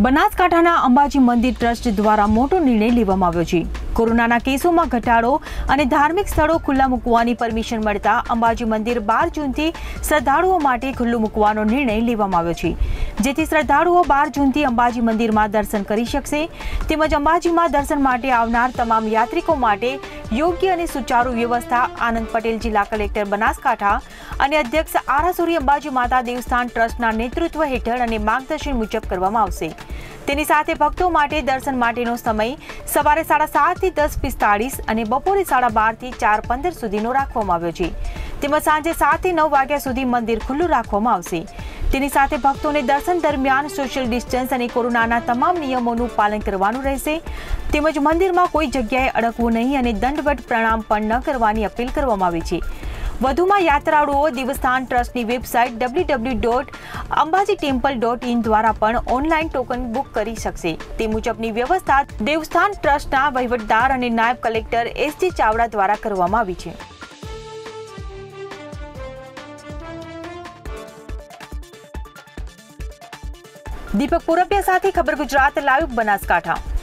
બનાસકાંઠાના અંબાજી મંદિર ટ્રસ્ટ દ્વારા મોટો નિર્ણય લેવામાં આવ્યો છે। કોરોનાના કેસોમાં ઘટાડો અને ધાર્મિક સ્થળો ખુલ્લા મૂકવાની પરમિશન મળતા અંબાજી મંદિર 12 જૂનથી શ્રદ્ધાળુઓ માટે ખુલ્લું મૂકવાનો નિર્ણય લેવામાં આવ્યો છે, જેથી શ્રદ્ધાળુઓ 12 જૂનથી અંબાજી મંદિરમાં દર્શન કરી શકશે। તેમજ અંબાજીમાં દર્શન માટે આવનાર તમામ યાત્રિકો માટે યોગ્ય અને સુચારુ વ્યવસ્થા આનંદ પટેલ જિલ્લા કલેક્ટર બનાસકાંઠા અને અધ્યક્ષ આરાસુરી અંબાજી માતા દેવસ્થાન ટ્રસ્ટના નેતૃત્વ હેઠળ અને માર્ગદર્શન મુજબ કરવામાં આવશે। તેની સાથે ભક્તો માટે દર્શન માટેનો સમય સવારે 7:30 થી 10:45 અને બપોરે 12:30 થી 4:15 સુધીનો રાખવામાં આવ્યો છે। તેમજ સાંજે 7 થી 9 વાગ્યા સુધી મંદિર ખુલ્લું રાખવામાં આવશે। તેની સાથે ભક્તોને દર્શન દરમિયાન સોશિયલ ડિસ્ટન્સ અને કોરોનાના તમામ નિયમોનું પાલન કરવાનું રહેશે। તેમજ મંદિરમાં કોઈ જગ્યાએ અડકવું નહીં અને દંડવત પ્રણામ પણ ન કરવાની અપીલ કરવામાં આવી છે। વધુમાં યાત્રાળુઓ દેવસ્થાન ટ્રસ્ટની વેબસાઇટ www.ambajitempel.in દ્વારા પણ ઓનલાઈન ટોકન બુક કરી શકશે। તે મુજબની વ્યવસ્થા દેવસ્થાન ટ્રસ્ટના વહીવટદાર અને નાયબ કલેક્ટર એસજી ચાવડા દ્વારા કરવામાં આવી છે। દીપક પુરપિયા સાથે ખબર ગુજરાત લાઈવ બનાસકાંઠા।